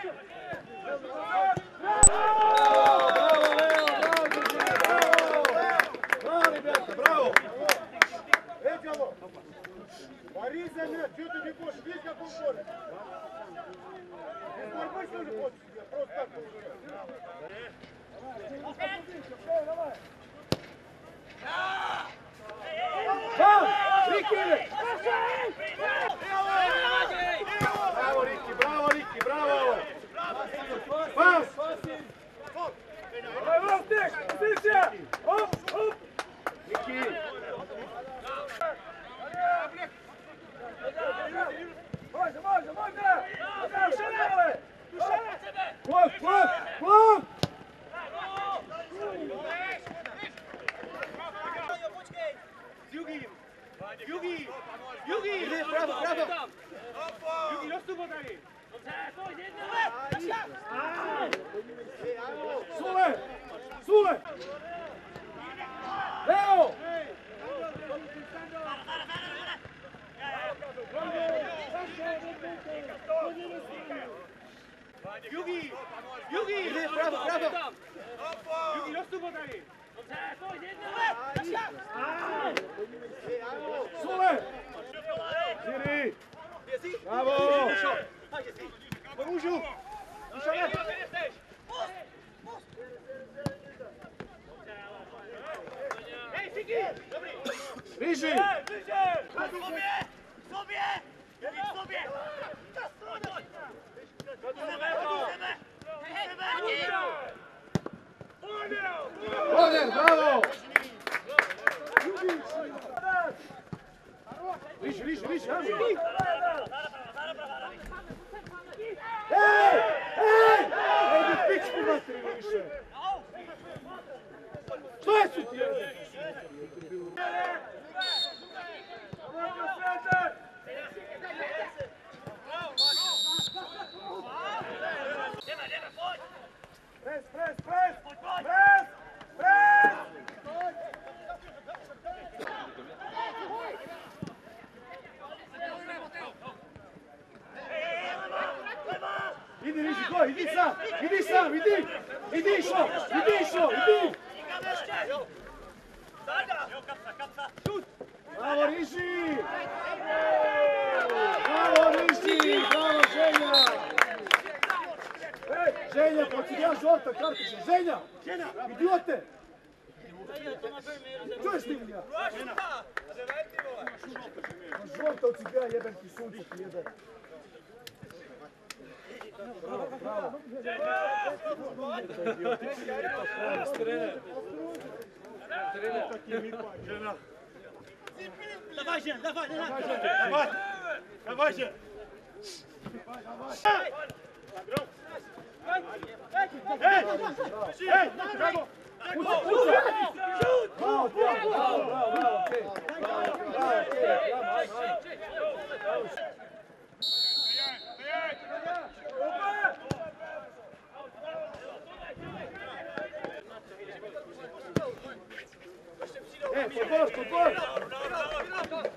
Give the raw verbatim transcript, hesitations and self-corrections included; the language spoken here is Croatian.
Bravo Riki, bravo Riki, bravo! Pas! Riki! Plov, plov, plov! Jugi! Jugi! Jugi! Bravo, bravo! Jugi, dostupo tady! Sule! Sule! Leo! Jugi! Jugi! Bravo, bravo! Jugi, dostupo tady! Sule! Siri! Bravo! Pomůžu! Blíži! Roder, bravo! Blíži, blíži, blíži! Ej! Ej! Ej, pičku materi više! Što je su ti? Pres, pres, pres! Pres! Pres! Idi, Riži, goj, idi sam! Idi sam, idi! Idi išo! Idi išo! Idi! Bravo, Riži! Bravo, Riži! Bravo, Ženja! Ženja, pa ti ja žolta kartića! Ženja! Idiote! Čuješ ti mi ja? Žolta od ciga jebem ti sunce ti jebem. Bravo, bravo. Žena. Dawaj się, dawaj, dawaj! Dawaj! Dawaj się! Ej! Ej! Brawo! Puszczaj, puszczaj! Bravo, bravo, bravo, bravo, okej. Bravo, bravo, okej, bravo. Ej, podbor, podbor!